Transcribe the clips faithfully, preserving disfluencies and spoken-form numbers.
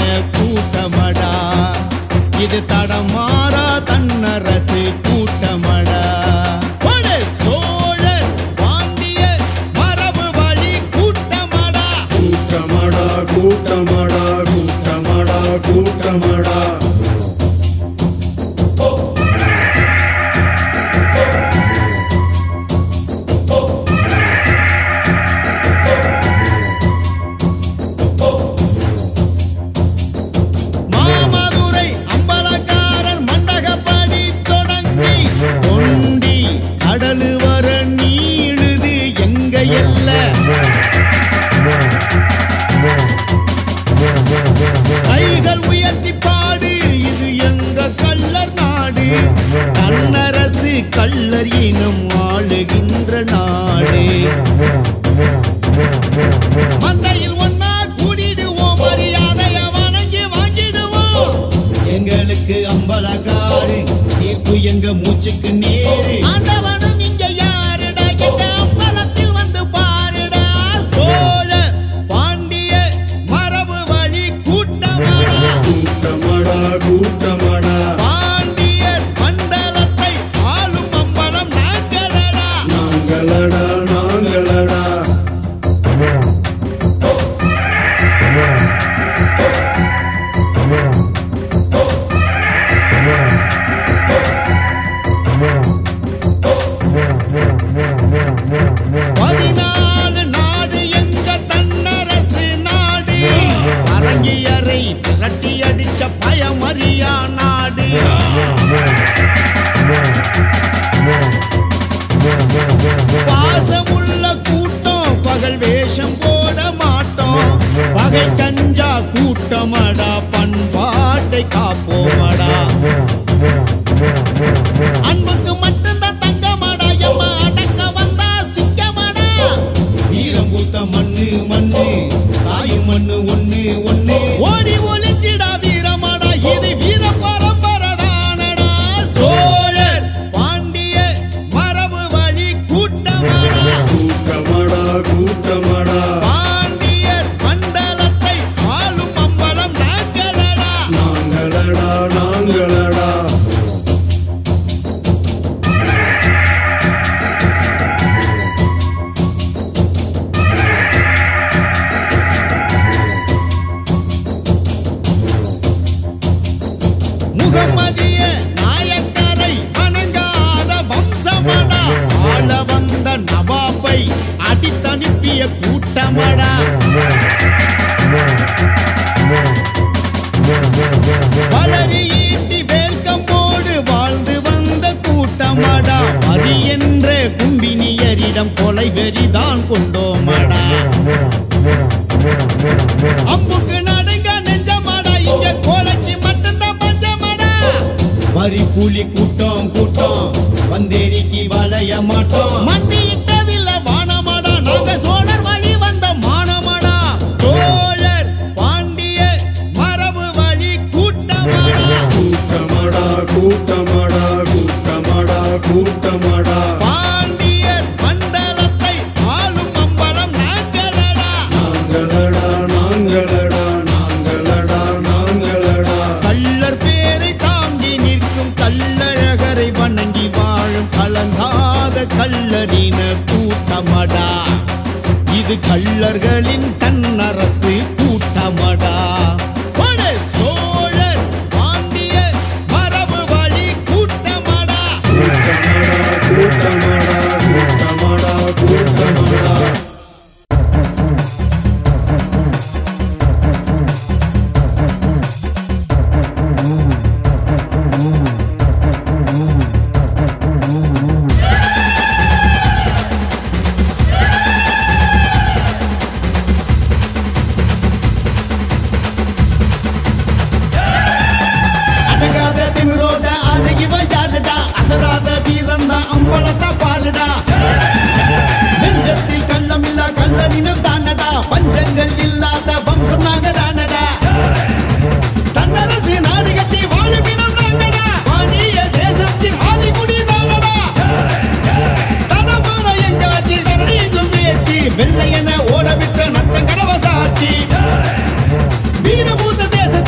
கூட்டமடா இது தடமாறா தன்னரசு கூட்டமடா சோழர் பாண்டிய மரபு வழி கூட்டமடா கூட்டமடா கூட்டமடா கூட்டமடா கூட்டமடா கைகள் உயர்த்தி பாடு இது எங்க கள்ளர் நாடு தன்னரசு கள்ளர் இனம் ஆளுகின்ற நாடு மந்தையில் ஒன்னா கூடிடுவோம் மரியாதைய வணங்கி வாங்கிடுவோம் எங்களுக்கு அம்பலக்காரு தீர்ப்பு எங்க மூச்சுக்கு நேரு ஆண்டவனும் இங்க யாருடா எங்க அம்பலத்தில் வந்து பாருடா சோழ கூட்டமடா கூட்டமடா பாண்டியர் மண்டலத்தை ஆளும் அம்பலம் நாங்களடா நாங்களடா நாங்களடா பதினாலு நாடு எங்க தன்னரசு நாடு அரங்கியரை விரட்டி அடிச்ச பயமறியா நாடு பாசமுள்ள கூட்டம் பகல் வேஷம் போட மாட்டோம் பகை கஞ்சா கூட்டமடா பண்பாட்டை காப்போமடா அன்புக்கு மட்டும்தான் தங்கமடா எம்மா அடக்க வந்தா சிக்கமடா வீரம் பூத்த மண்ணு மண்ணு தாய் மண்ணு ஒண்ணு ஒண்ணு ஓடி ஒளிஞ்சிடா வீரமடா இது வீர பரம்பரதானடா சோழர் பாண்டிய மரபு வழி கூட்டமடா கூட்டமடா கூட்டமடா பாண்டியர் மண்டலத்தை ஆளும் அம்பலம் நாங்களடா நாங்களடா நாங்களடா முகமதிய நாயக்கரை வணங்காத வம்சமடா ஆள வந்த நவாபை அடித்தனுப்பிய கூட்டமடா வளரி ஈட்டி வேல்கம்போடு வாழ்ந்து வந்த கூட்டமடா வரி என்ற கும்பினியரிடம் கொலை வெறிதான் கொண்டோமடா அம்புக்கு நடுங்க நெஞ்சமடா இங்க கோலைக்கு மட்டும்தான் பஞ்சமடா வரி கூலி கூட்டம் கூட்டம் வந்தேரிக்கு வளைய மாட்டோம் மண்டி இட்டதில்ல வானமடா நாங்க சோழர் வழி வந்த மானமடா சோழர் பாண்டிய மரபு வழி கூட்டமடா கூட்டமடா கூட்டமடா கூட்டமடா கூட்டமடா பாண்டியர் மண்டலத்தை ஆளும் அம்பலம் நாங்களடா நாங்களடா நாங்களடா நாங்களடா நாங்களடா கள்ளர் பேரை தாங்கி நிற்கும் கள்ளழகரை வணங்கி வாழும் கலங்காத கள்ளரின கூட்டமடா இது கள்ளர்களின் தன்னரசு கூட்டமடா சோழர் பாண்டிய மரபு வழி கூட்டமடா கூட்டமடா கூட்டமடா கூட்டமடா அசராத வீரந்தா அம்பலத்தா பாருடா நெஞ்சத்தில் கள்ளமில்லா கள்ளரினம் தானடா பஞ்சங்கள் இல்லாத வம்சம் நாங்க தானடா தன்னரசு நாடு கட்டி வாழுமினம் நாங்கடா வாணிய தேசத்தின் ஆதிகுடி தானடா தனமான எங்காட்சி கரடியும் முயற்சி வெள்ளையன ஓடவிட்ட நத்தம் கடவசாட்சி வீரபூத்த தேச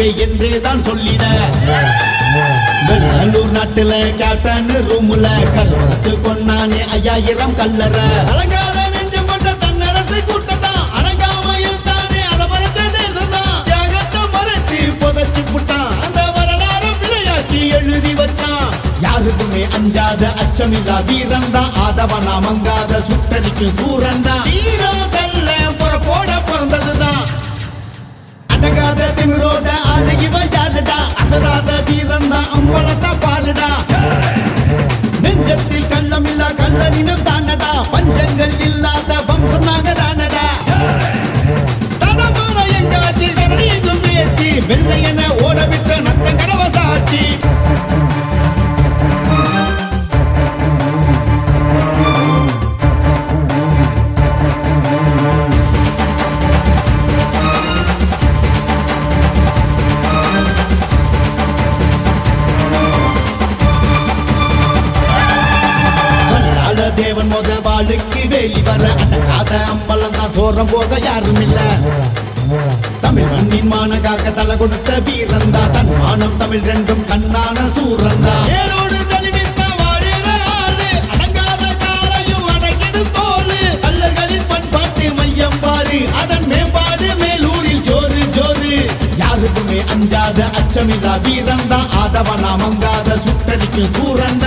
அடிப்பே என்றேதான் சொல்லிட. வெள்ளூர் நாட்டுல கேப்டன் ரூம்ல கல்வரத்து கொண்டானே ஐயாயிரம் கல்லற. அழகாத நெஞ்சம் கொண்ட தன்னரசு கூட்டத்தான் அடங்காமையில் தானே அதை மறைச்ச தேசம்தான். தியாகத்தை மறைச்சு புதைச்சு புட்டான் அந்த வரலாறு விளையாட்டி எழுதி வச்சான். யாருக்குமே அஞ்சாத அச்சமில்லா வீரந்தான் ஆதவனா மங்காத சுட்டரிக்கும் சூரந்தான். வீரம் கல்ல புறப்போட பிறந்ததுதான் அடங்காத திமிரோட ஆதகிவன் யாருடா. அசராத வீரந்தான் அம்பலத்தா பாருடா. நெஞ்சத்தில் கள்ளமில்லா கள்ளனினம் தானடா. பஞ்சங்கள் இல்லாத வம்சம் நாங்க தானடா. தடமாற எங்காச்சி தரணியும் முயற்சி வெள்ளையன ஓடவிட்ட நத்த கடவ சாட்சி. தேவன் மோத வாளுக்கு வேலி வர அடங்காத அம்பலம் தான் சோரம் போக யாரும் இல்ல. தமிழ் மண்ணின் மானகாக்க தலை கொடுத்த வீரந்தா தன் மானம் தமிழ் ரெண்டும் கண்ணான சூரந்தா. ஏரோடு தலிமித்த வாழிற ஆளு அடங்காத காலையும் அடங்கிடு தோளு. கல்லர்களின் பண்பாட்டு மையம் பாரு அதன் மேம்பாடு மேலூரில் ஜோறு ஜோறு. யாருக்குமே அஞ்சாத அச்சமில்லா வீரந்தா ஆதவனா மங்காத சுட்டடிக்கும் சூரந்தா.